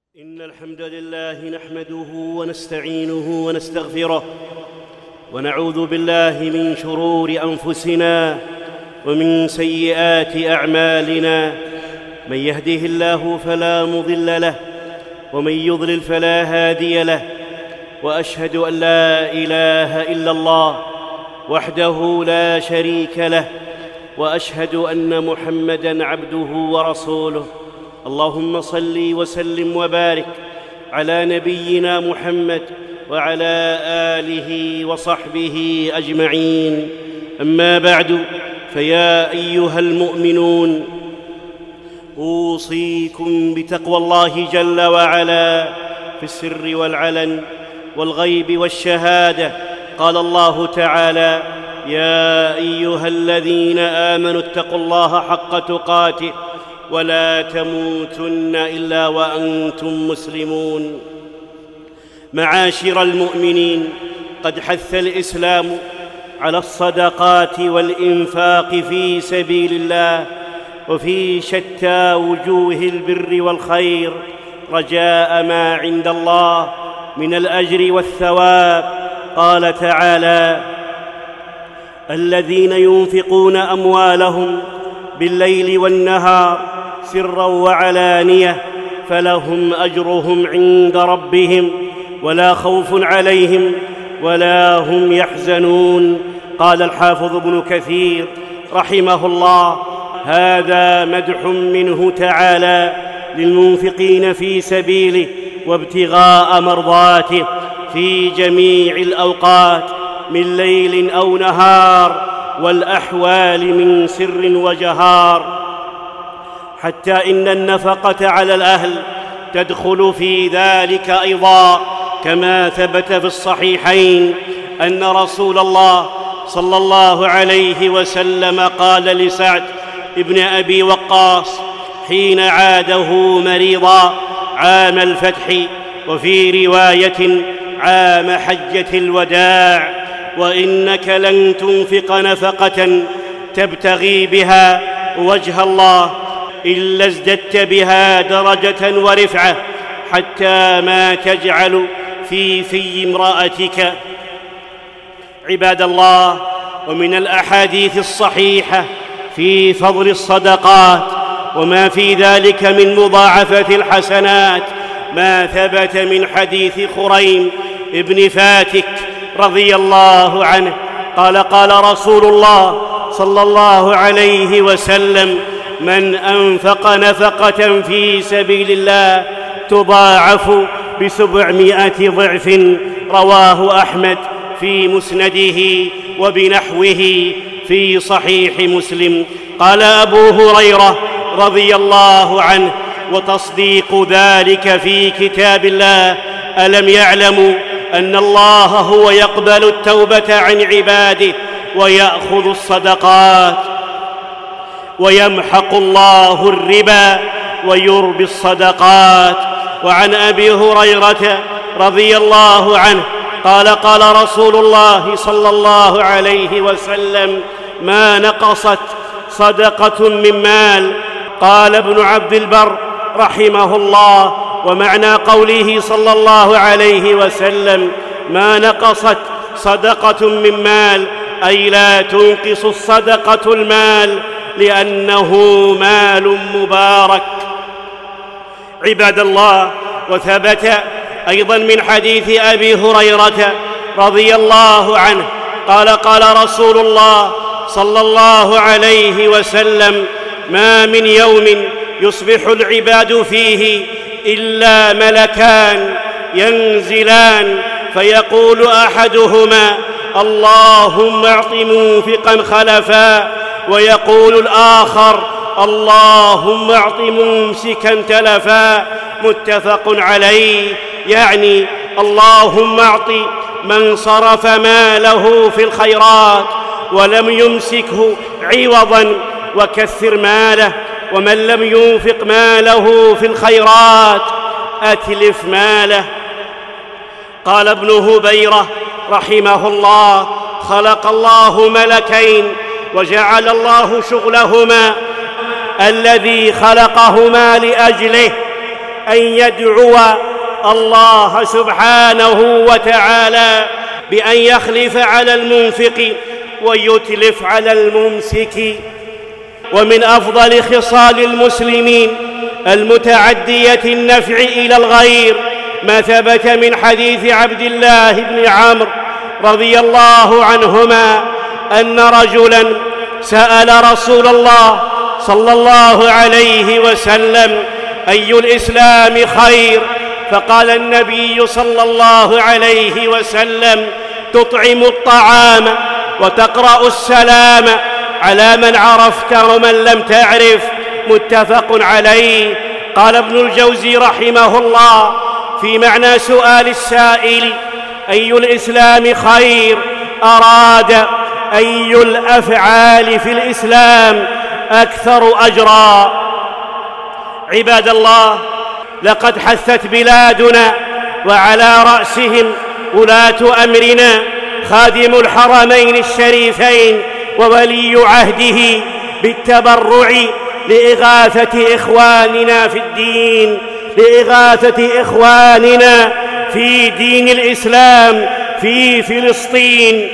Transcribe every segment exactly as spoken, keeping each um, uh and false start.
إن الحمد لله نحمده ونستعينه ونستغفره ونعوذ بالله من شرور أنفسنا ومن سيئات أعمالنا. من يهده الله فلا مضل له ومن يضلل فلا هادي له، وأشهد أن لا إله إلا الله وحده لا شريك له، وأشهد أن محمدًا عبده ورسوله. اللهم صل وسلم وبارك على نبينا محمد وعلى آله وصحبه أجمعين. أما بعد، فيا أيها المؤمنون، أوصيكم بتقوى الله جل وعلا في السر والعلن والغيب والشهادة. قال الله تعالى: يا أيها الذين آمنوا اتقوا الله حق تقاته ولا تموتن إلا وأنتم مسلمون. معاشر المؤمنين، قد حث الإسلام على الصدقات والإنفاق في سبيل الله وفي شتى وجوه البر والخير، رجاء ما عند الله من الأجر والثواب. قال تعالى: الذين ينفقون أموالهم بالليل والنهار سرا وعلانية فلهم أجرهم عند ربهم ولا خوف عليهم ولا هم يحزنون. قال الحافظ ابن كثير رحمه الله: هذا مدح منه تعالى للمنفقين في سبيله وابتغاء مرضاته في جميع الأوقات من ليل أو نهار، والأحوال من سر وجهار، حتى إن النفقة على الأهل تدخل في ذلك أيضا، كما ثبت في الصحيحين أن رسول الله صلى الله عليه وسلم قال لسعد ابن أبي وقاص حين عاده مريضا عام الفتح، وفي رواية عام حجة الوداع: وإنك لن تنفق نفقة تبتغي بها وجه الله إلا ازددت بها درجة ورفعة، حتى ما تجعل في في امرأتك. عباد الله، ومن الأحاديث الصحيحة في فضل الصدقات وما في ذلك من مضاعفة الحسنات ما ثبت من حديث خريم ابن فاتك رضي الله عنه قال: قال رسول الله صلى الله عليه وسلم: من أنفق نفقة في سبيل الله تضاعف بسبعمائة ضعف. رواه أحمد في مسنده وبنحوه في صحيح مسلم. قال أبو هريرة رضي الله عنه: وتصديق ذلك في كتاب الله، ألم يعلموا أن الله هو يقبل التوبة عن عباده ويأخذ الصدقات، ويمحق الله الربا ويربي الصدقات. وعن أبي هريرة رضي الله عنه قال: قال رسول الله صلى الله عليه وسلم: ما نقصت صدقة من مال. قال ابن عبد البر رحمه الله: ومعنى قوله صلى الله عليه وسلم ما نقصت صدقة من مال، أي لا تنقص الصدقة المال، لأنه مال مبارك. عباد الله، وثبت أيضا من حديث أبي هريرة رضي الله عنه قال: قال رسول الله صلى الله عليه وسلم: ما من يوم يصبح العباد فيه إلا ملكان ينزلان، فيقول أحدهما: اللهم أعط منفقا خلفا، ويقول الآخر: اللهم أعط ممسكا تلفا. متفق عليه، يعني اللهم أعط من صرف ماله في الخيرات ولم يمسكه عوضا وكثر ماله، ومن لم ينفق ماله في الخيرات أتلف ماله. قال ابن هبيرة رحمه الله: خلق الله ملكين وجعل الله شغلهما الذي خلقهما لأجله أن يدعو الله سبحانه وتعالى بأن يخلف على المنفق ويتلف على الممسك. ومن أفضل خصال المسلمين المتعدية النفع إلى الغير ما ثبت من حديث عبد الله بن عمرو رضي الله عنهما أن رجلاً سأل رسول الله صلى الله عليه وسلم: أي الإسلام خير؟ فقال النبي صلى الله عليه وسلم: تطعم الطعام وتقرأ السلام على من عرفت ومن لم تعرف. متفق عليه. قال ابن الجوزي رحمه الله في معنى سؤال السائل: أي الإسلام خير؟ أراد أي الأفعال في الإسلام أكثر أجرا. عباد الله، لقد حثت بلادنا وعلى رأسهم ولاة أمرنا خادم الحرمين الشريفين وولي عهده بالتبرع لإغاثة إخواننا في الدين لإغاثة إخواننا في دين الإسلام في فلسطين.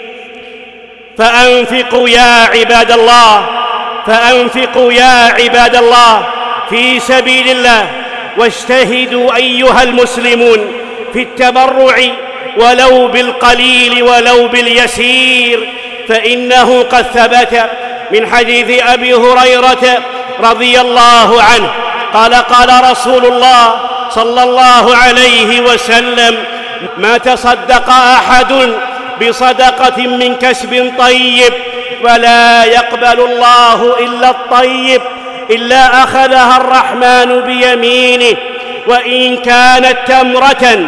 فأنفقوا يا عباد الله فأنفقوا يا عباد الله في سبيل الله، واجتهدوا أيها المسلمون في التبرع ولو بالقليل ولو باليسير، فإنه قد ثبت من حديث أبي هريرة رضي الله عنه قال: قال رسول الله صلى الله عليه وسلم: ما تصدق أحد بصدقة من كسب طيب ولا يقبل الله إلا الطيب إلا أخذها الرحمن بيمينه، وإن كانت تمرة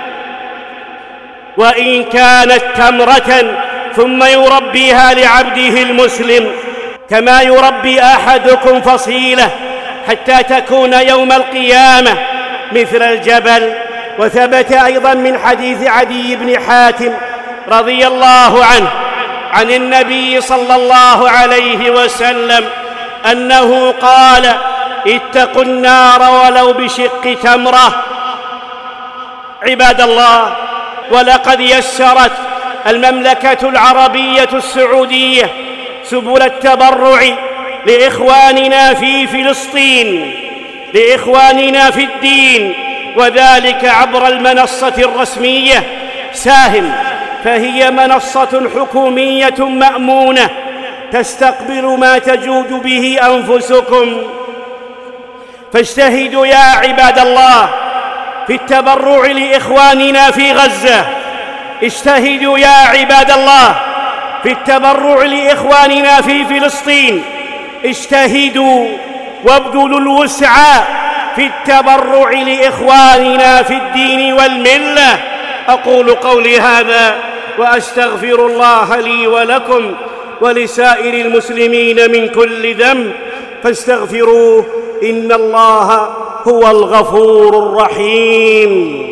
وإن كانت تمرة ثم يربيها لعبده المسلم كما يربي أحدكم فصيلة حتى تكون يوم القيامة مثل الجبل. وثبت أيضا من حديث عدي بن حاتم رضي الله عنه عن النبي صلى الله عليه وسلم أنه قال: اتقوا النار ولو بشق تمرة. عباد الله، ولقد يسرت المملكة العربية السعودية سبل التبرع لإخواننا في فلسطين لإخواننا في الدين، وذلك عبر المنصة الرسمية ساهم، فهي منصة حكومية مأمونة تستقبل ما تجود به أنفسكم. فاجتهدوا يا عباد الله في التبرع لإخواننا في غزة، اجتهدوا يا عباد الله في التبرع لإخواننا في فلسطين، اجتهدوا وابذلوا الوسع في التبرع لإخواننا في الدين والملة. أقول قولي هذا وأستغفر الله لي ولكم ولسائر المسلمين من كل ذنب فاستغفروه إن الله هو الغفور الرحيم.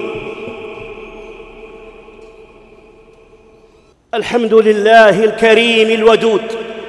الحمد لله الكريم الودود،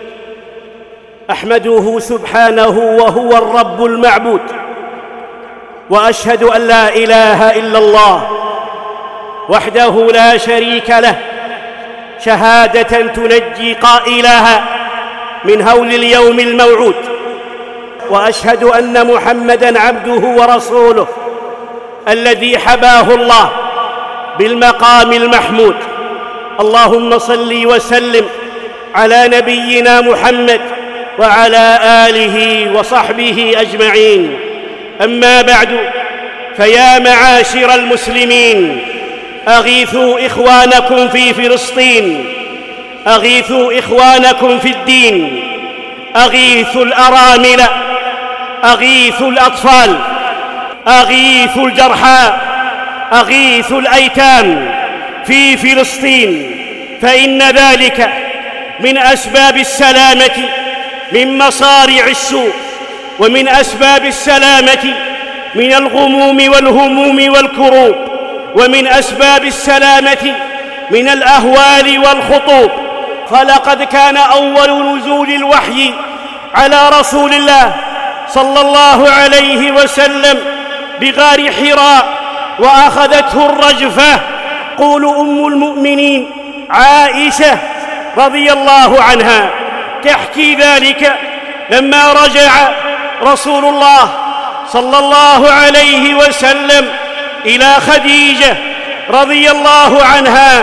أحمده سبحانه وهو الرب المعبود، وأشهد أن لا إله إلا الله وحده لا شريك له، شهادة تنجي قائلها من هول اليوم الموعود. وأشهد أن محمدًا عبده ورسوله الذي حباه الله بالمقام المحمود. اللهم صل وسلم على نبينا محمد وعلى آله وصحبه أجمعين. أما بعد، فيا معاشر المسلمين، أغيثوا إخوانكم في فلسطين، أغيثوا إخوانكم في الدين، أغيثوا الأرامل، أغيثوا الأطفال، أغيثوا الجرحى، أغيثوا الأيتام في فلسطين، فإن ذلك من أسباب السلامة من مصارع السوء، ومن أسباب السلامة من الغموم والهموم والكروب، ومن أسباب السلامة من الأهوال والخطوب. فلقد كان أول نزول الوحي على رسول الله صلى الله عليه وسلم بغار حراء وأخذته الرجفة. قول أم المؤمنين عائشة رضي الله عنها تحكي ذلك لما رجع رسول الله صلى الله عليه وسلم إلى خديجة رضي الله عنها،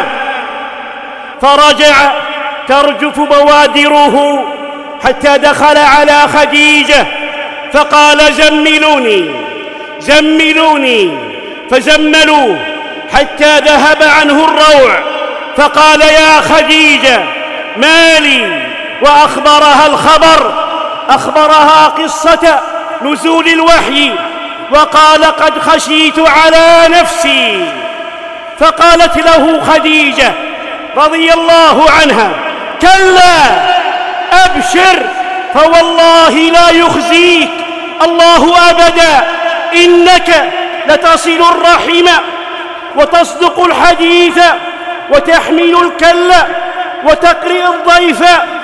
فرجع ترجف بوادره حتى دخل على خديجة فقال زملوني زملوني، فزملوه حتى ذهب عنه الروع، فقال يا خديجة ما لي، وأخبرها الخبر، أخبرها قصة نزول الوحي، وقال قد خشيت على نفسي. فقالت له خديجة رضي الله عنها كلا أبشر فوالله لا يخزيك الله أبدا، إنك لتصل الرحم وتصدق الحديث وتحمل الكل وتقرئ الضيف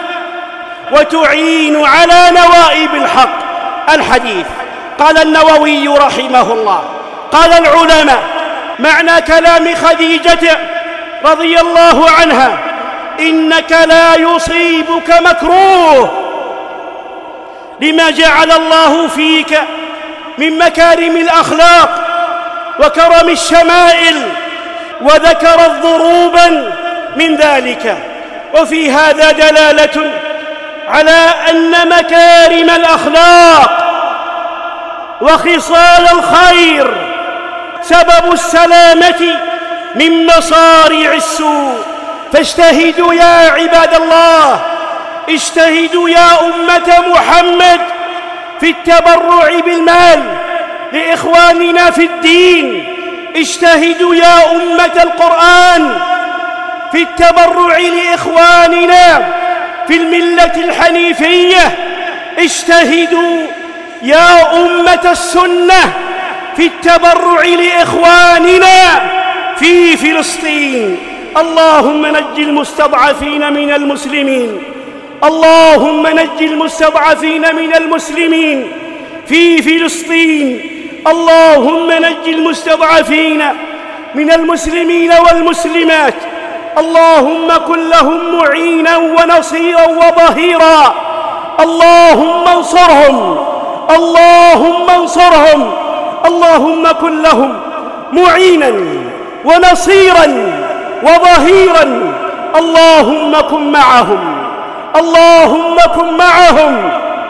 وتعين على نوائب الحق. الحديث. قال النووي رحمه الله قال العلماء معنى كلام خديجة رضي الله عنها إنك لا يصيبك مكروه لما جعل الله فيك من مكارم الأخلاق وكرم الشمائل، وذكر ضروبا من ذلك. وفي هذا دلالة على أن مكارم الأخلاق وخصال الخير سبب السلامة من مصارع السوء. فاجتهدوا يا عباد الله، اجتهدوا يا أمة محمد في التبرع بالمال لإخواننا في الدين، اجتهدوا يا أمة القرآن في التبرع لإخواننا في الملة الحنيفية، اجتهدوا يا أمة السنة في التبرع لإخواننا في فلسطين. اللهم نج المستضعفين من المسلمين، اللهم نج المستضعفين من المسلمين في فلسطين، اللهم نج المستضعفين من المسلمين والمسلمات، اللهم كن لهم معينا ونصيرا وظهيرا، اللهم انصرهم، اللهم انصرهم، اللهم كن لهم معينا ونصيرا وظهيرا، اللهم كن معهم، اللهم كن معهم،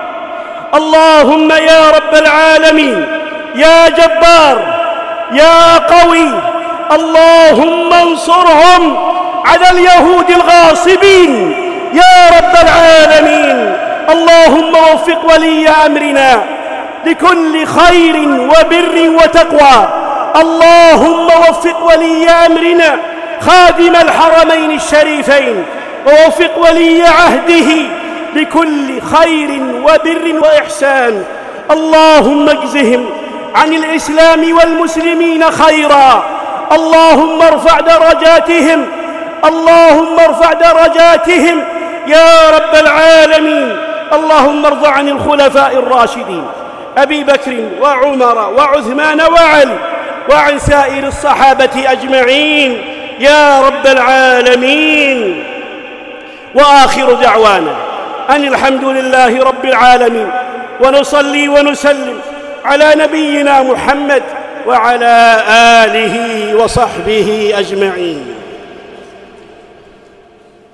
اللهم يا رب العالمين يا جبار يا قوي، اللهم انصرهم على اليهود الغاصبين يا رب العالمين. اللهم وفق ولي أمرنا لكل خير وبر وتقوى، اللهم وفق ولي أمرنا خادم الحرمين الشريفين، ووفق ولي عهده لكل خير وبر وإحسان، اللهم اجزهم عن الإسلام والمسلمين خيرا، اللهم ارفع درجاتهم، اللهم ارفع درجاتهم يا رب العالمين. اللهم ارض عن الخلفاء الراشدين أبي بكر وعمر وعثمان وعلي، وعن سائر الصحابة أجمعين يا رب العالمين. وآخر دعوانا أن الحمد لله رب العالمين، ونصلي ونسلم على نبينا محمد وعلى آله وصحبه أجمعين.